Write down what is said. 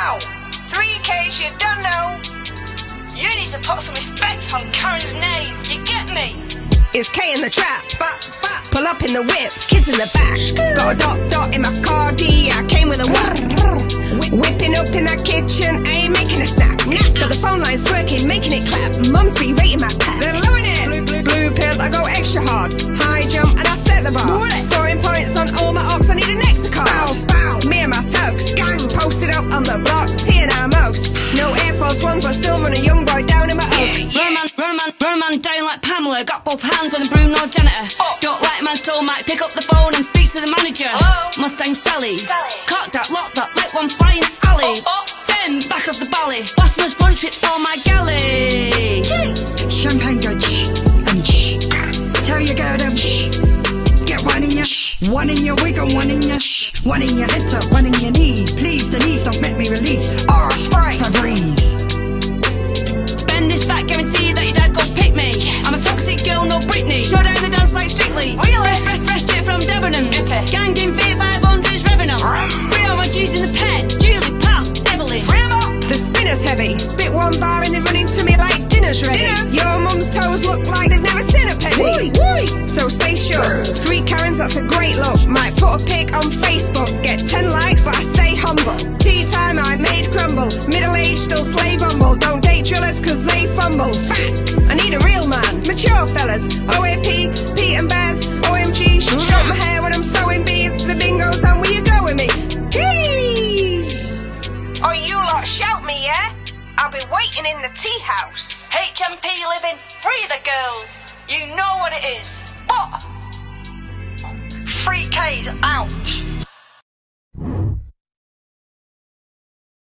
Pow! 3Ks, you don't know. You need to put some respect on Karen's name, you get me? It's K in the trap, pull up in the whip, kids in the back. Got a dot in my car D, I came with a whip. Whipping up in that kitchen, ain't making a snack. Got the phone lines working, making it clap. Mum's be rating my pack. They're loving it. Blue pill, I go extra hard. High jump and I set the bar. Scoring points on all my ops, I need a nectar card. Me and my tokes, gang posted up on the block, teeing our most. No Air Force Ones, but still run a young boy down in my oaks. Run man down like Pamela. Got both hands on the broom, no janitor. Don't like man still might pick up the phone and speak to the manager. Hello? Mustang Sally. Cock that, lock that, let one fly in the alley. Then back up the bally. Bossman's punch with all my galley. Champagne go and tell your girl to get one in your wiggle, one in your hip tuck, one in your knees. Please, the knees don't make me release. Febreze. Bend this back, guarantee that your dad gon' pick me. I'm a toxic girl, no Britney. Show down the dance like Strictly. Fresh straight from Debenhams. Gang in V500's revving up. Three on my G's in the pen. Julie, Pam, Evelyn. The spinner's heavy. Spit one bar and they're running to me like dinner's ready. Your mum's toes look like they've never seen a penny. So stay sure. 3 Karens, that's a great look. Might put a pic on Facebook. Get 10 likes, but I stay humble. Tea time, I made crumble. Middle-aged, still slay bumble. Don't date drillers, cause they fumble. Facts. I need a real man. Mature fellas. OAP, Pete and Bears. OMG, stroke my hair when I'm sewing. Be if the bingo's on, will you go with me? Jeez. Oh, you lot shout me, yeah? I'll be waiting in the tea house. HMP living, free the girls. You know what it is. But 3K's out.